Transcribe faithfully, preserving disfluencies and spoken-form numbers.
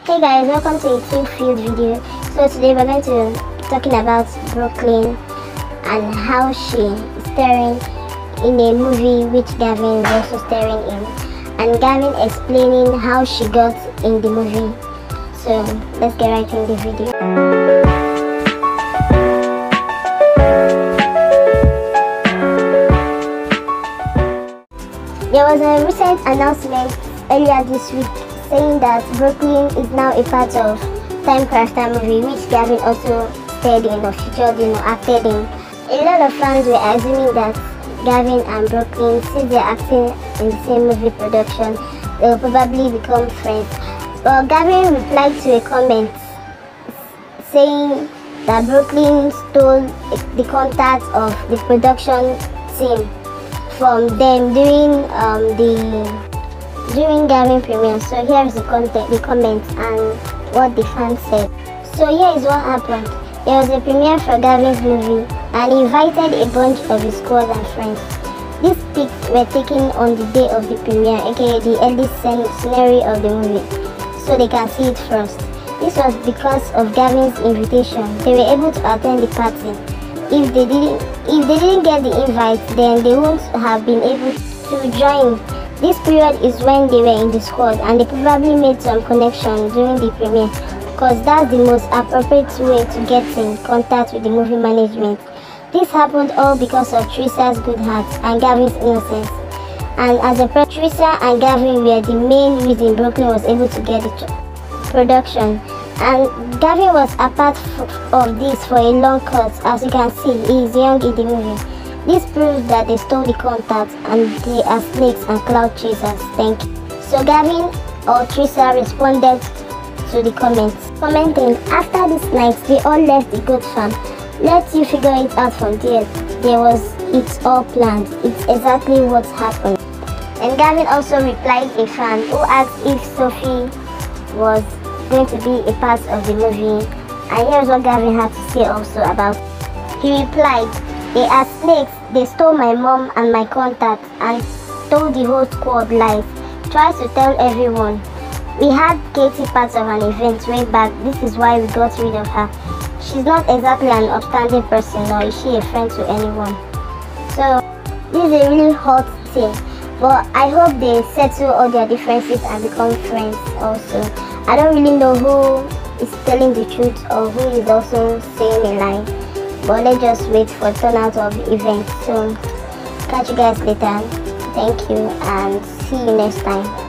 Hey guys, welcome to a team field video. So today we're going to be talking about Brooklyn and how she is starring in a movie which Gavin is also starring in, and Gavin explaining how she got in the movie. So let's get right in the video. There was a recent announcement earlier this week saying that Brooklyn is now a part of Time Crafter movie, which Gavin also starred in or featured in or acted in. A lot of fans were assuming that Gavin and Brooklyn, since they're acting in the same movie production, they will probably become friends. But Gavin replied to a comment saying that Brooklyn stole the contact of the production team from them during um, the during Gavin premiere. So here is the content, the comments and what the fans said. So here is what happened. There was a premiere for Gavin's movie and he invited a bunch of his squad and friends. These pics were taken on the day of the premiere, aka the early scenery of the movie, so they can see it first. This was because of Gavin's invitation. They were able to attend the party. If they didn't, if they didn't get the invite, then they wouldn't have been able to join. This period is when they were in the squad and they probably made some connection during the premiere, because that's the most appropriate way to get in contact with the movie management. This happened all because of Trisa's good heart and Gavin's innocence. And as a pro, Trisa and Gavin were the main reason Brooklyn was able to get the production. And Gavin was a part of this for a long course. As you can see, he is young in the movie. This proves that they stole the contact and they are snakes and cloud chasers. Thank you. So Gavin or Trisa responded to the comments, commenting, "After this night, they all left the goat farm. Let you figure it out from there. There was, it's all planned. It's exactly what happened." And Gavin also replied a fan who asked if Sophie was going to be a part of the movie. And here's what Gavin had to say also about it. He replied, "They are snakes. They stole my mom and my contact and told the whole squad lies. Tried to tell everyone. We had Katie part of an event way back. This is why we got rid of her. She's not exactly an upstanding person, nor is she a friend to anyone." So this is a really hot thing. But I hope they settle all their differences and become friends also. I don't really know who is telling the truth or who is also saying a lie. But let's just wait for the turnout of the event. So catch you guys later. Thank you and see you next time.